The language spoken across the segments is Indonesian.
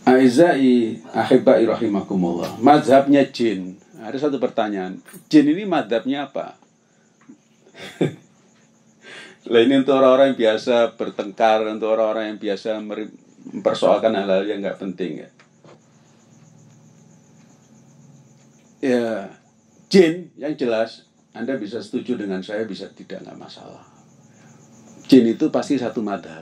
Aizai ahibai rahimakumullah. Mazhabnya jin. Ada satu pertanyaan. Jin ini mazhabnya apa? Lah ini untuk orang-orang yang biasa bertengkar, untuk orang-orang yang biasa mempersoalkan hal-hal yang nggak penting ya. Ya, jin yang jelas Anda bisa setuju dengan saya, bisa tidak, nggak masalah. Jin itu pasti satu madhab.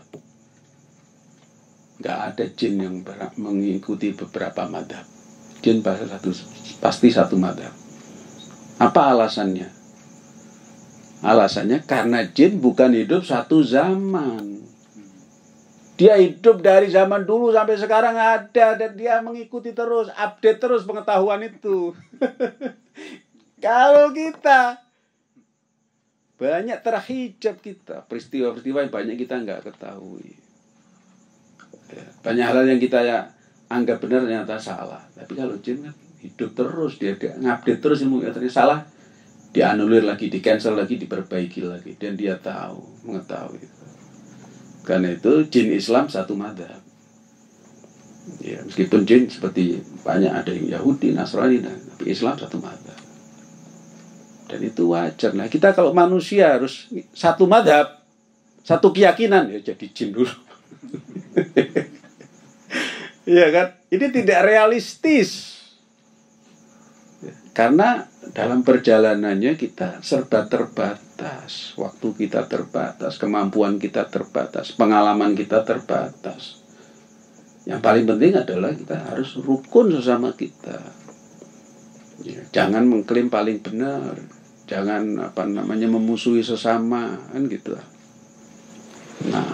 Nggak ada jin yang mengikuti beberapa madhab. Jin pasti satu madhab. Apa alasannya? Alasannya karena jin bukan hidup satu zaman. Dia hidup dari zaman dulu sampai sekarang ada, dan dia mengikuti terus, update terus pengetahuan itu. Kalau kita banyak terhijab, kita peristiwa-peristiwa yang banyak kita nggak ketahui. Banyak hal yang kita anggap benar ternyata salah. Tapi kalau jin kan hidup terus, dia ngupdate terus ilmu, ternyata salah, dianulir lagi, di cancel lagi, diperbaiki lagi, dan dia mengetahui. Karena itu jin Islam satu madhab. Ya, meskipun jin seperti banyak ada yang Yahudi, Nasrani, tapi Islam satu madhab. Dan itu wajar. Nah, kita kalau manusia harus satu madhab, satu keyakinan, ya jadi jin dulu. Iya kan? Ini tidak realistis. Karena dalam perjalanannya kita serba terbatas. Waktu kita terbatas, kemampuan kita terbatas, pengalaman kita terbatas. Yang paling penting adalah kita harus rukun sesama kita. Ya, jangan mengklaim paling benar. Jangan memusuhi sesama, kan gitu. Nah,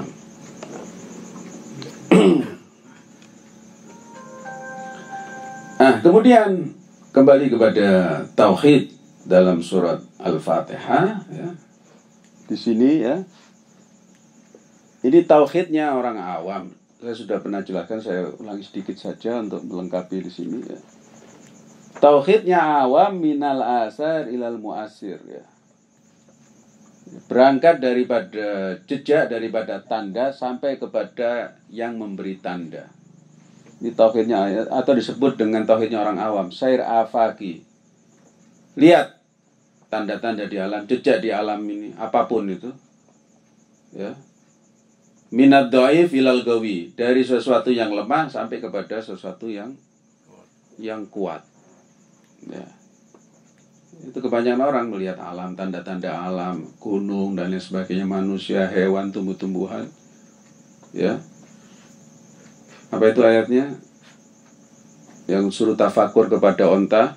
kemudian kembali kepada tauhid dalam surat Al-Fatihah ya. Di sini ya. Ini tauhidnya orang awam. Saya sudah pernah jelaskan, saya ulangi sedikit saja untuk melengkapi di sini ya. Tauhidnya awam minal asar ilal muasir ya. Berangkat daripada jejak, daripada tanda sampai kepada yang memberi tanda. Ini tauhidnya, atau disebut dengan tauhidnya orang awam, sair afaki. Lihat tanda-tanda di alam, jejak di alam ini, apapun itu. Ya. Minad dhaif ilal gawi, dari sesuatu yang lemah sampai kepada sesuatu yang kuat. Ya. Itu kebanyakan orang melihat alam, tanda-tanda alam, gunung dan lain sebagainya, manusia, hewan, tumbuh-tumbuhan. Ya. Apa itu ayatnya? Yang suruh tafakur kepada onta.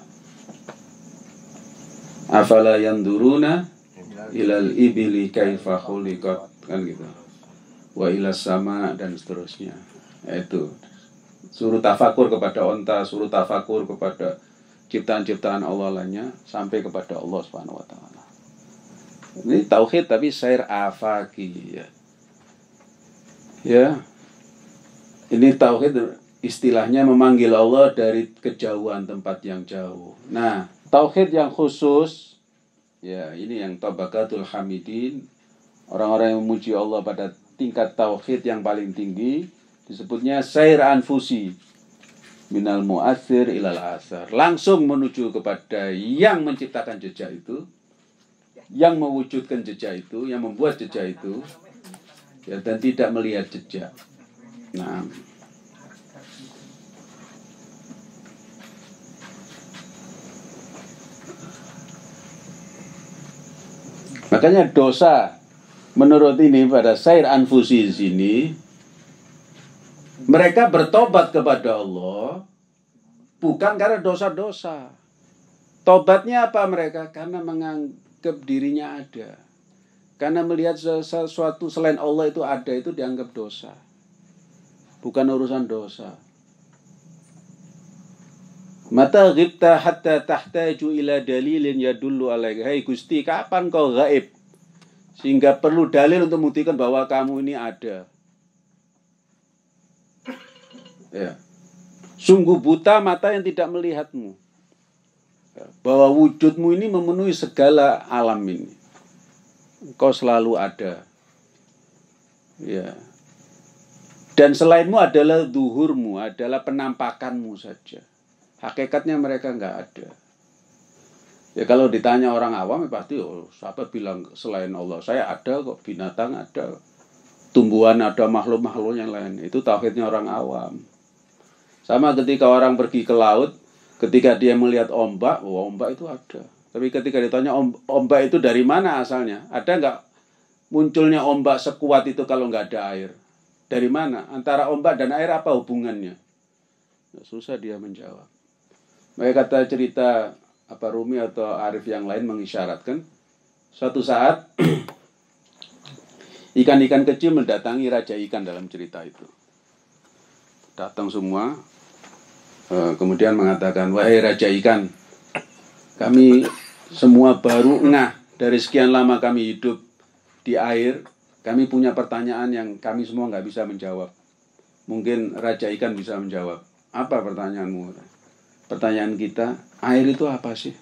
Afala yanduruna ilal ibili kaifa khuliqat, kan gitu. Wa ilas sama dan seterusnya. Itu suruh tafakur kepada onta, suruh tafakur kepada ciptaan-ciptaan Allah lainnya, sampai kepada Allah Subhanahu wa taala. Ini tauhid tapi sair afaki ya. Ya. Ini tauhid istilahnya memanggil Allah dari kejauhan tempat yang jauh. Nah, tauhid yang khusus ya, ini yang tabaqatul hamidin, orang-orang yang memuji Allah pada tingkat tauhid yang paling tinggi, disebutnya sair anfusi minal mu'athir ilal asar, langsung menuju kepada yang menciptakan jejak itu, yang mewujudkan jejak itu, yang membuat jejak itu ya, dan tidak melihat jejak. Nah, makanya dosa menurut ini pada sair anfusi sini, mereka bertobat kepada Allah bukan karena dosa-dosa. Tobatnya apa mereka? Karena menganggap dirinya ada. Karena melihat sesuatu selain Allah itu ada, itu dianggap dosa. Bukan urusan dosa. Mata ghibta hatta tahtaju ila dalilin yadullu alaika. Hai Gusti, kapan kau gaib? Sehingga perlu dalil untuk membuktikan bahwa kamu ini ada. Ya. Sungguh buta mata yang tidak melihatmu. Bahwa wujudmu ini memenuhi segala alam ini. Engkau selalu ada. Ya. Dan selainmu adalah zuhurmu, adalah penampakanmu saja. Hakikatnya mereka nggak ada. Ya kalau ditanya orang awam ya pasti, oh siapa bilang selain Allah? Saya ada kok, binatang ada, tumbuhan ada, makhluk-makhluk yang lain. Itu tauhidnya orang awam. Sama ketika orang pergi ke laut, ketika dia melihat ombak, oh ombak itu ada. Tapi ketika ditanya ombak itu dari mana asalnya? Ada nggak munculnya ombak sekuat itu kalau nggak ada air? Dari mana? Antara ombak dan air apa hubungannya? Nah, susah dia menjawab. Mereka kata cerita Rumi atau Arif yang lain mengisyaratkan suatu saat ikan-ikan kecil mendatangi raja ikan dalam cerita itu. Datang semua, kemudian mengatakan, wahai raja ikan, kami semua baru ngah dari sekian lama kami hidup di air. Kami punya pertanyaan yang kami semua nggak bisa menjawab. Mungkin raja ikan bisa menjawab. Apa pertanyaanmu? Pertanyaan kita, air itu apa sih?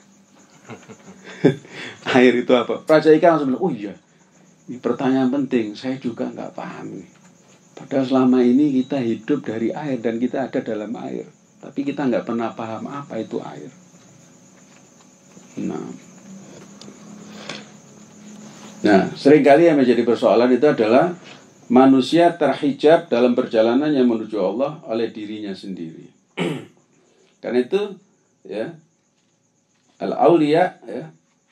Air itu apa? Raja ikan langsung bilang, oh iya, ini pertanyaan penting, saya juga nggak paham. Padahal selama ini kita hidup dari air dan kita ada dalam air. Tapi kita nggak pernah paham apa itu air. Nah, seringkali yang menjadi persoalan itu adalah manusia terhijab dalam perjalanannya menuju Allah oleh dirinya sendiri. Karena itu, ya, al-auliya, ya,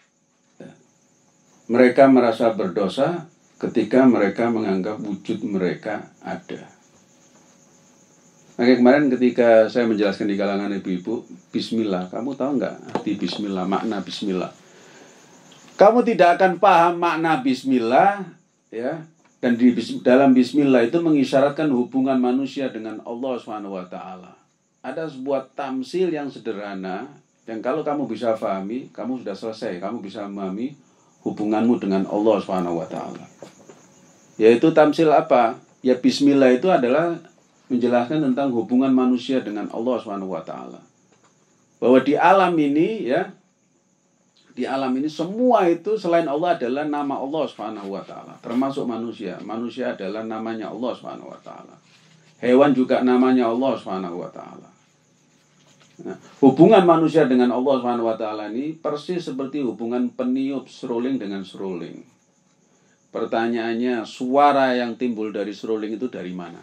mereka merasa berdosa ketika mereka menganggap wujud mereka ada. Maka kemarin ketika saya menjelaskan di kalangan ibu-ibu, Bismillah, kamu tahu nggak arti Bismillah, makna Bismillah? Kamu tidak akan paham makna Bismillah, ya, dan dalam Bismillah itu mengisyaratkan hubungan manusia dengan Allah SWT. Ada sebuah tamsil yang sederhana, yang kalau kamu bisa pahami, kamu sudah selesai, kamu bisa memahami hubunganmu dengan Allah SWT. Yaitu tamsil apa? Ya Bismillah itu adalah menjelaskan tentang hubungan manusia dengan Allah SWT. Bahwa di alam ini, ya, di alam ini semua itu selain Allah adalah nama Allah SWT, termasuk manusia. Manusia adalah namanya Allah SWT. Hewan juga namanya Allah SWT. Nah, hubungan manusia dengan Allah SWT ini persis seperti hubungan peniup seruling dengan seruling. Pertanyaannya, suara yang timbul dari seruling itu dari mana?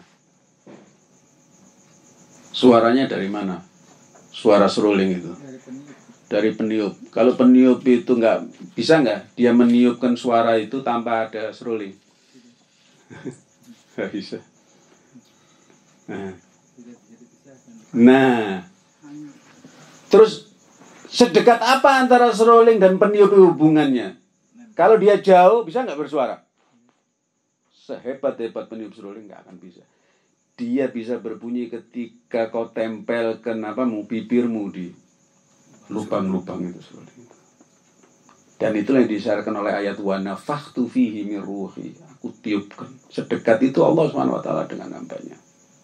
Suaranya dari mana? Suara seruling itu dari peniup. Kalau peniup itu bisa nggak dia meniupkan suara itu tanpa ada seruling? Nggak bisa. Nah, terus sedekat apa antara seruling dan peniup hubungannya? Kalau dia jauh, bisa nggak bersuara? Sehebat-hebat peniup seruling nggak akan bisa. Dia bisa berbunyi ketika kau tempelkan bibirmu di lubang-lubang itu seruling. Dan itulah yang disyaratkan oleh ayat wa nafakhtu fihi min ruhi. Aku tiupkan. Sedekat itu Allah SWT dengan hambanya.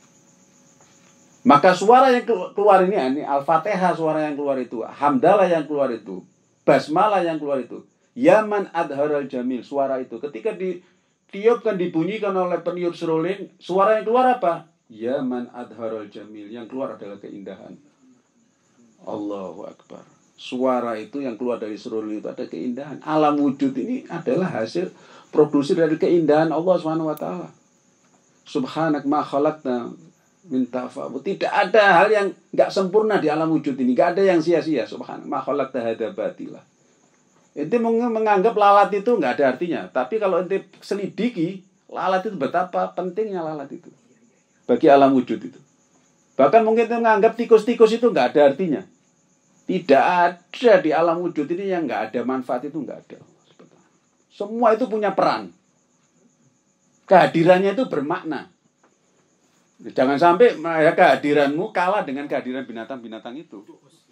Maka suara yang keluar ini Al-Fatihah suara yang keluar itu, Hamdalah yang keluar itu, Basmalah yang keluar itu, Yaman adharal jamil, suara itu ketika ditiupkan, dibunyikan oleh peniup seruling, suara yang keluar apa? Yaman adharal jamil, yang keluar adalah keindahan. Allahu Akbar. Suara itu yang keluar dari seruling itu ada keindahan. Alam wujud ini adalah hasil produksi dari keindahan Allah SWT. Subhanak ma khalaqna minta fa'bu. Tidak ada hal yang nggak sempurna di alam wujud ini. Nggak ada yang sia-sia. Subhanak ma khalaqta hadza batila. Ente menganggap lalat itu nggak ada artinya. Tapi kalau ente selidiki, lalat itu betapa pentingnya lalat itu bagi alam wujud itu. Bahkan mungkin ente menganggap tikus-tikus itu nggak ada artinya. Tidak ada di alam wujud ini yang nggak ada manfaat, itu nggak ada. Semua itu punya peran. Kehadirannya itu bermakna. Jangan sampai kehadiranmu kalah dengan kehadiran binatang-binatang itu.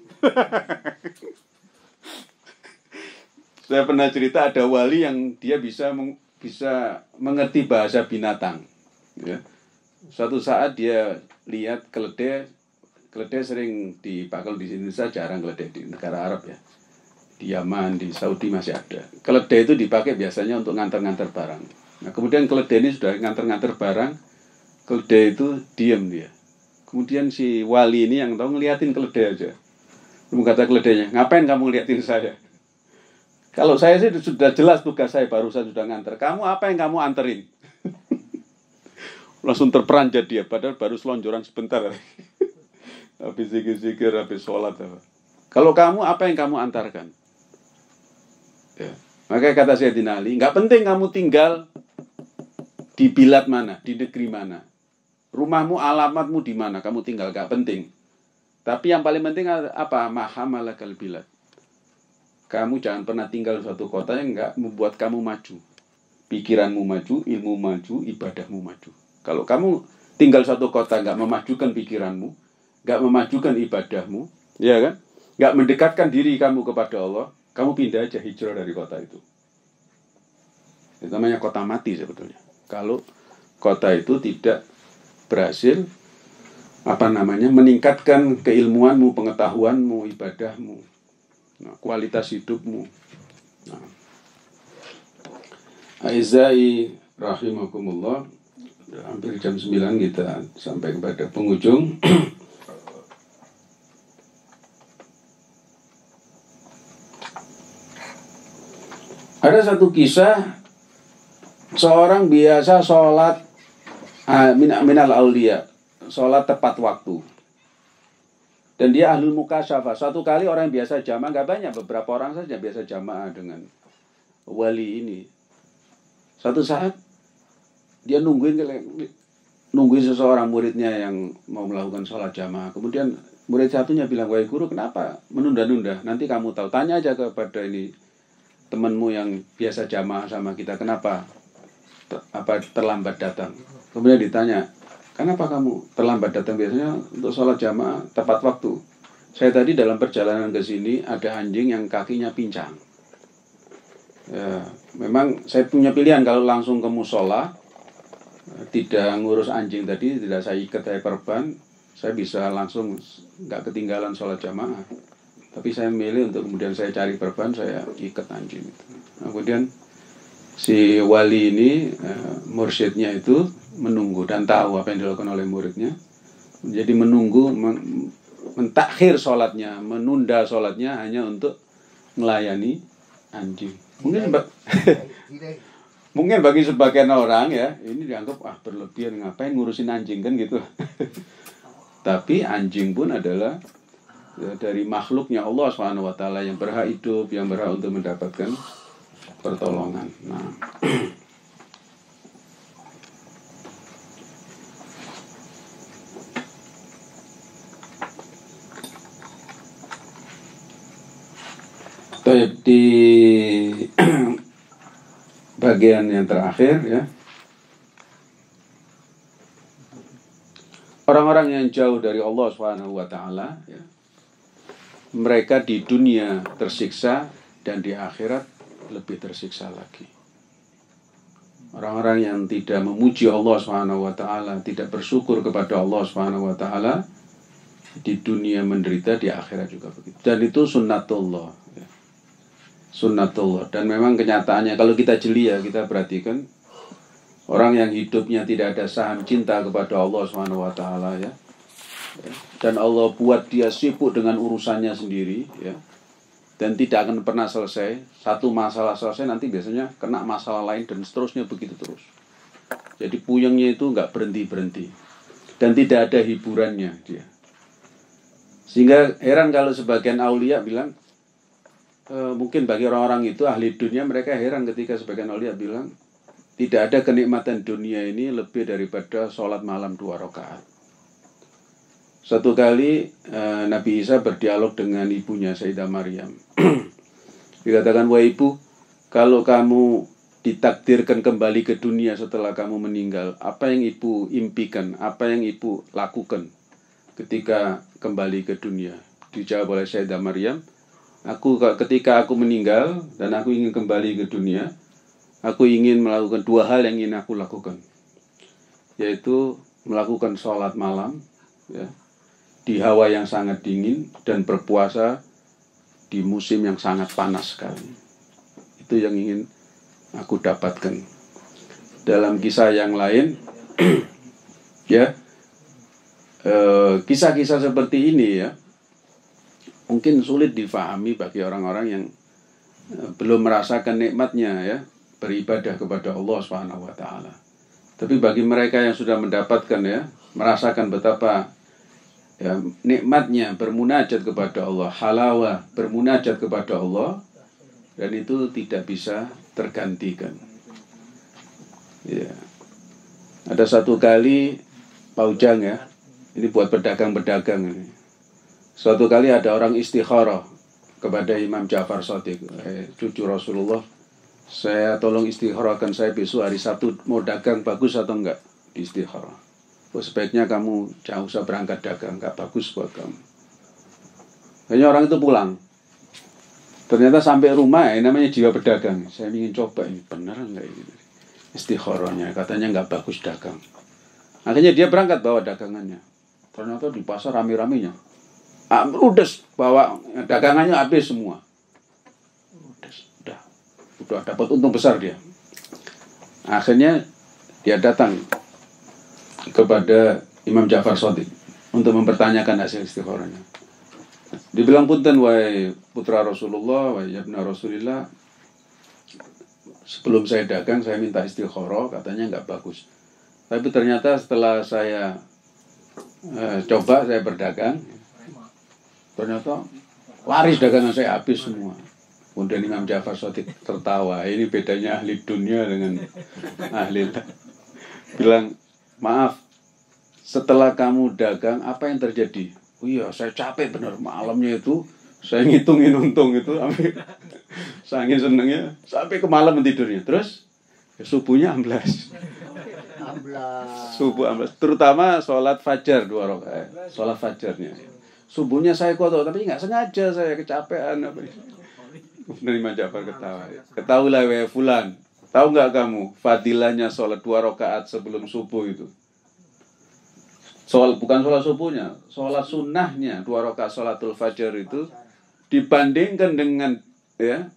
Saya pernah cerita ada wali yang dia bisa mengerti bahasa binatang. Ya. Suatu saat dia lihat keledai sering dipakai di Indonesia, jarang keledai di negara Arab ya. Di Yaman, di Saudi masih ada. Keledai itu dipakai biasanya untuk nganter-nganter barang. Nah, kemudian keledai ini sudah nganter-nganter barang, Keledai itu diam dia. Kemudian si wali ini yang tahu ngeliatin keledai aja. Lalu kata keledainya, ngapain kamu ngeliatin saya? Kalau saya sih sudah jelas tugas saya, barusan sudah nganter. Kamu apa yang kamu anterin? Langsung terperanjat dia, padahal baru selonjoran sebentar. Habis zikir-zikir, habis sholat. Kalau kamu, apa yang kamu antarkan? Ya. Maka kata Sayyidina Ali, nggak penting kamu tinggal di bilad mana, di negeri mana. Rumahmu, alamatmu di mana, kamu tinggal, nggak penting. Tapi yang paling penting apa? Mahamalakal bilad. Kamu jangan pernah tinggal di suatu kota yang nggak membuat kamu maju. Pikiranmu maju, ilmu maju, ibadahmu maju. Kalau kamu tinggal di suatu kota nggak memajukan pikiranmu, nggak memajukan ibadahmu, ya kan? Nggak mendekatkan diri kamu kepada Allah, kamu pindah aja, hijrah dari kota itu. Itu namanya kota mati sebetulnya. Kalau kota itu tidak berhasil meningkatkan keilmuanmu, pengetahuanmu, ibadahmu, kualitas hidupmu. Aizai rahimakumullah, hampir jam 9 kita sampai kepada penghujung. Ada satu kisah seorang biasa sholat minal aulia, sholat tepat waktu. Dan dia ahlul mukasyafah. Suatu kali orang yang biasa jamaah, nggak banyak, beberapa orang saja biasa jamaah dengan wali ini. Suatu saat dia nungguin seseorang muridnya yang mau melakukan sholat jamaah. Kemudian murid satunya bilang, wahai guru, kenapa menunda-nunda? Nanti kamu tahu, tanya aja kepada ini temanmu yang biasa jamaah sama kita, kenapa terlambat datang? Kemudian ditanya, kenapa kamu terlambat datang? Biasanya untuk sholat jamaah tepat waktu. Saya tadi dalam perjalanan ke sini ada anjing yang kakinya pincang. Ya, memang saya punya pilihan kalau langsung ke musola, tidak ngurus anjing tadi, tidak saya ikat saya perban, saya bisa langsung nggak ketinggalan sholat jamaah. Tapi saya memilih untuk kemudian saya cari perban, saya ikat anjing itu. Nah, kemudian si wali ini, mursyidnya itu menunggu dan tahu apa yang dilakukan oleh muridnya. Jadi menunggu, mentakhir sholatnya, menunda sholatnya hanya untuk melayani anjing. Mungkin bagi sebagian orang ya, ini dianggap berlebihan, ngapain ngurusin anjing kan gitu. Tapi anjing pun adalah dari makhluknya Allah SWT yang berhak hidup, yang berhak untuk mendapatkan pertolongan. Nah, di bagian yang terakhir ya, orang-orang yang jauh dari Allah SWT ya, mereka di dunia tersiksa dan di akhirat lebih tersiksa lagi. Orang-orang yang tidak memuji Allah SWT, tidak bersyukur kepada Allah SWT, di dunia menderita, di akhirat juga begitu. Dan itu sunnatullah ya. Sunnatullah. Dan memang kenyataannya kalau kita jeli ya, kita perhatikan orang yang hidupnya tidak ada saham cinta kepada Allah SWT ya, dan Allah buat dia sibuk dengan urusannya sendiri ya, dan tidak akan pernah selesai. Satu masalah selesai, nanti biasanya kena masalah lain dan seterusnya begitu terus. Jadi puyengnya itu nggak berhenti-berhenti dan tidak ada hiburannya dia. Sehingga heran kalau sebagian aulia bilang, mungkin bagi orang-orang itu ahli dunia, mereka heran ketika sebagian aulia bilang tidak ada kenikmatan dunia ini lebih daripada sholat malam 2 rakaat. Satu kali Nabi Isa berdialog dengan ibunya Sayyidah Maryam. Dikatakan, wahai ibu, kalau kamu ditakdirkan kembali ke dunia setelah kamu meninggal, apa yang ibu impikan, apa yang ibu lakukan ketika kembali ke dunia? Dijawab oleh Sayyidah Maryam, ketika aku meninggal dan aku ingin kembali ke dunia, aku ingin melakukan 2 hal yang ingin aku lakukan, yaitu melakukan sholat malam ya, di hawa yang sangat dingin, dan berpuasa di musim yang sangat panas sekali. Itu yang ingin aku dapatkan. Dalam kisah yang lain Ya, kisah-kisah seperti ini ya mungkin sulit difahami bagi orang-orang yang belum merasakan nikmatnya ya beribadah kepada Allah Subhanahu wa taala. Tapi bagi mereka yang sudah mendapatkan ya, merasakan betapa ya nikmatnya bermunajat kepada Allah, halawah bermunajat kepada Allah, dan itu tidak bisa tergantikan. Ya. Ada satu kali Pak Ujang ya, ini buat pedagang-pedagang ini. Suatu kali ada orang istikharah kepada Imam Ja'far Shadiq, cucu Rasulullah, saya tolong istikharahkan saya besok hari Sabtu mau dagang bagus atau enggak di istikharah. Sebaiknya kamu jangan usah berangkat dagang, enggak bagus buat kamu. Hanya orang itu pulang. Ternyata sampai rumah namanya jiwa pedagang. Saya ingin coba ini benar enggak ini istikharahnya, katanya enggak bagus dagang. Akhirnya dia berangkat bawa dagangannya. Ternyata di pasar rame-ramenya. Ludes bawa dagangannya habis semua. Udah dapat untung besar dia. Akhirnya dia datang kepada Imam Ja'far Shadiq untuk mempertanyakan hasil istikharahnya. Dibilang punten wahai putra Rasulullah, wahai ibna Rasulillah, sebelum saya dagang saya minta istikharah, katanya enggak bagus. Tapi ternyata setelah saya coba saya berdagang, ternyata laris dagangan saya habis semua. Kemudian Imam Ja'far Shadiq tertawa. Ini bedanya ahli dunia dengan ahli bilang, maaf, setelah kamu dagang apa yang terjadi? Oh iya, saya capek benar malamnya itu. Saya ngitungin untung itu saking senengnya sampai ke malam tidurnya. Terus subuhnya amblas. Subuh amblas. Terutama sholat fajar 2 rakaat. Sholat fajarnya. Subuhnya saya kotor, tapi nggak sengaja saya kecapean apa ini. Imam Ja'far ketawa. Ketahuilah wahai fulan, tahu nggak kamu fadilahnya sholat 2 rakaat sebelum subuh itu? Bukan sholat subuhnya, sholat sunnahnya 2 rakaat sholatul fajar itu dibandingkan dengan ya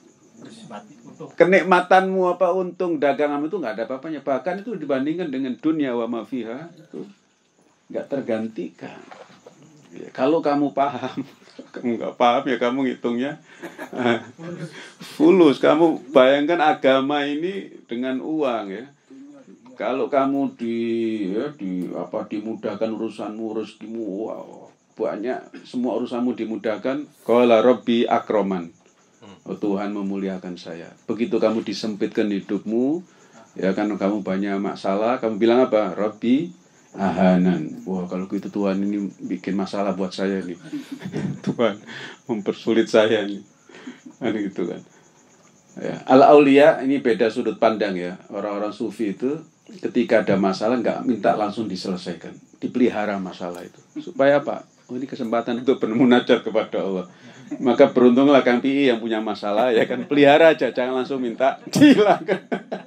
kenikmatanmu apa untung daganganmu itu nggak ada apa-apanya. Bahkan itu dibandingkan dengan dunia wa ma fiha itu nggak tergantikan. Ya, kalau kamu paham, kamu nggak paham ya kamu ngitungnya fulus. Kamu bayangkan agama ini dengan uang ya. Kalau kamu dimudahkan urusanmu, rezekimu, wow, banyak semua urusanmu dimudahkan. Qala Rabbi akroman. Oh, Tuhan memuliakan saya. Begitu kamu disempitkan hidupmu, ya kan kamu banyak masalah, kamu bilang apa? Rabbi ahanan. Wah, kalau gitu Tuhan ini bikin masalah buat saya nih. Tuhan mempersulit saya nih. Kan gitu kan. Ya, al-auliya ini beda sudut pandang ya. Orang-orang sufi itu ketika ada masalah nggak minta langsung diselesaikan, dipelihara masalah itu. Supaya apa? Oh, ini kesempatan untuk bermunajat kepada Allah. Maka beruntunglah Kang Pi yang punya masalah ya kan, pelihara aja, jangan langsung minta dihilangkan.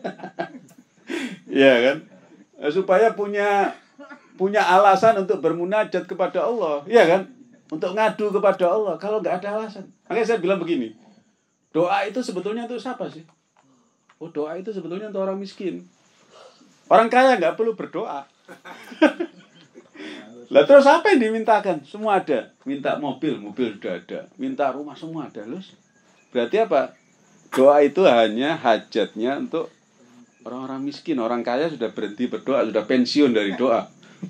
Ya kan? Supaya punya alasan untuk bermunajat kepada Allah, ya kan? Untuk ngadu kepada Allah. Kalau nggak ada alasan, makanya saya bilang begini, doa itu sebetulnya untuk siapa sih? Oh, doa itu sebetulnya untuk orang miskin. Orang kaya nggak perlu berdoa. Lah terus apa yang dimintakan? Semua ada. Minta mobil sudah ada. Minta rumah semua ada. Terus berarti apa? Doa itu hanya hajatnya untuk orang-orang miskin. Orang kaya sudah berhenti berdoa, sudah pensiun dari doa.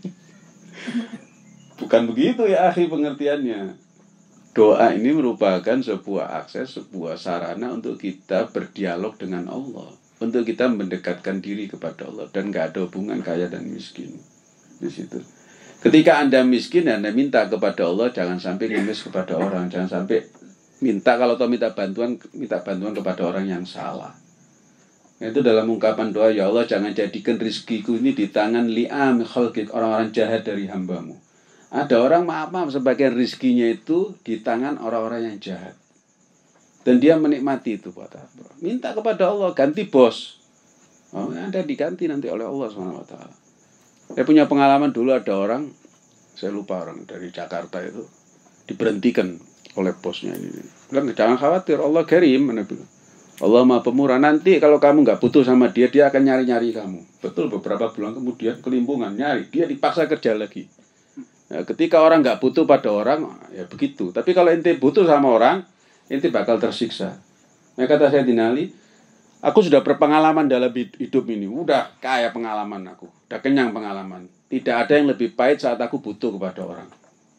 Bukan begitu ya akhi pengertiannya. Doa ini merupakan sebuah akses, sebuah sarana untuk kita berdialog dengan Allah, untuk kita mendekatkan diri kepada Allah, dan nggak ada hubungan kaya dan miskin di situ. Ketika Anda miskin, Anda minta kepada Allah, jangan sampai ngemis kepada orang, jangan sampai minta kalau minta bantuan kepada orang yang salah. Itu dalam ungkapan doa, ya Allah jangan jadikan rizkiku ini di tangan li'am khalqik, orang-orang jahat dari hambamu. Ada orang maaf sebagian rizkinya itu di tangan orang-orang yang jahat. Dan dia menikmati itu buat apa? Minta kepada Allah, ganti bos. Oh, Anda diganti nanti oleh Allah SWT. Saya punya pengalaman dulu ada orang, saya lupa orang dari Jakarta itu, diberhentikan oleh bosnya ini. Bilang, jangan khawatir, Allah karim. Allah Maha Pemurah. Nanti kalau kamu nggak butuh sama dia, dia akan nyari-nyari kamu. Betul, beberapa bulan kemudian kelimpungan, nyari. Dia dipaksa kerja lagi. Ya, ketika orang nggak butuh pada orang, ya begitu. Tapi kalau ente butuh sama orang, ente bakal tersiksa. Nah, kata Sayyidina Ali, aku sudah berpengalaman dalam hidup ini. Udah kaya pengalaman aku. Udah kenyang pengalaman. Tidak ada yang lebih pahit saat aku butuh kepada orang.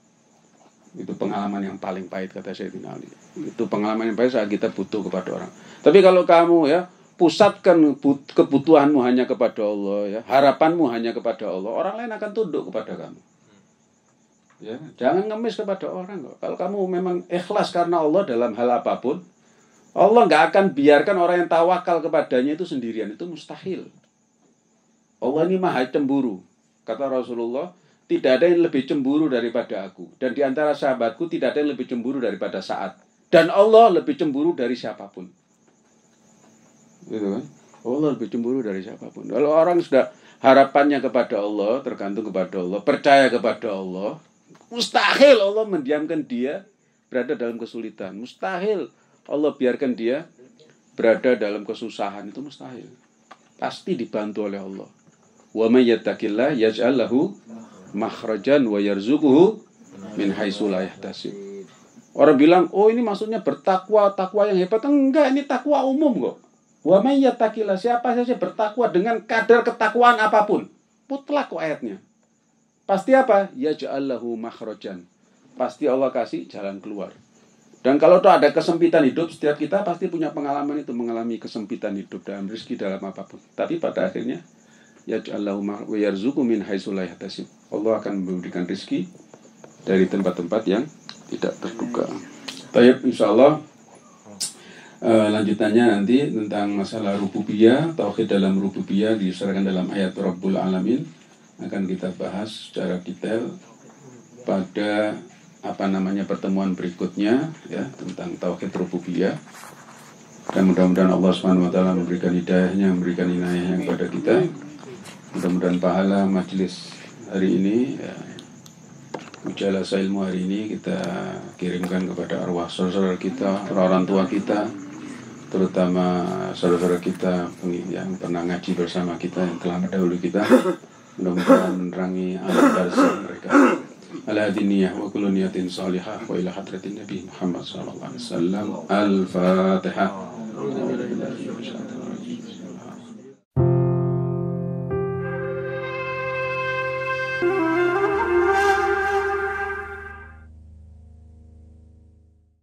Itu pengalaman yang paling pahit, kata Sayyidina Ali. Itu pengalaman yang pahit saat kita butuh kepada orang. Tapi kalau kamu ya pusatkan kebutuhanmu hanya kepada Allah, ya harapanmu hanya kepada Allah, orang lain akan tunduk kepada kamu. Ya, jangan ngemis kepada orang kok. Kalau kamu memang ikhlas karena Allah dalam hal apapun, Allah nggak akan biarkan orang yang tawakal kepadanya itu sendirian. Itu mustahil. Allah ini maha cemburu. Kata Rasulullah, tidak ada yang lebih cemburu daripada aku. Dan di antara sahabatku tidak ada yang lebih cemburu daripada Sa'ad. Dan Allah lebih cemburu dari siapapun. Gitu kan? Allah lebih cemburu dari siapapun. Kalau orang sudah harapannya kepada Allah, tergantung kepada Allah, percaya kepada Allah, mustahil Allah mendiamkan dia berada dalam kesulitan. Mustahil Allah biarkan dia berada dalam kesusahan. Itu mustahil. Pasti dibantu oleh Allah. Wa may yattaqillah yaj'al lahu makhrajan wa yarzuquhu min haitsu la yahtasib. Orang bilang, "Oh, ini maksudnya bertakwa, takwa yang hebat." Enggak, ini takwa umum kok. Wa may yattaqillah, siapa saja bertakwa dengan kadar ketakwaan apapun. Mutlak kok ayatnya. Pasti apa? Yaj'al lahu makhrajan. Pasti Allah kasih jalan keluar. Dan kalau tuh ada kesempitan hidup, setiap kita pasti punya pengalaman itu, mengalami kesempitan hidup dalam rezeki, dalam apapun. Tapi pada akhirnya yaj'allahu wa yarzuqu min haitsu la yahtasib. Allah akan memberikan rezeki dari tempat-tempat yang tidak terduga. Baik, insyaallah lanjutannya nanti tentang masalah rububiyah, tauhid dalam rububiyah diserahkan dalam ayat Rabbul Alamin, akan kita bahas secara detail pada pertemuan berikutnya ya, tentang tauhid rububiyah. Dan mudah-mudahan Allah Subhanahu wa taala memberikan hidayahnya, memberikan inayahnya kepada kita. Mudah-mudahan pahala majelis hari ini ya, Mujalasa ilmu hari ini kita kirimkan kepada arwah saudara kita, orang tua kita, terutama saudara kita yang pernah ngaji bersama kita, yang telah mendahului kita. Mudah-mudahan menerangi alam barzakh mereka. Ala hadiniyah wa kullu niyatin salihah wa ila hadratin Nabi Muhammad sallallahu alaihi wasallam. Al-Fatihah.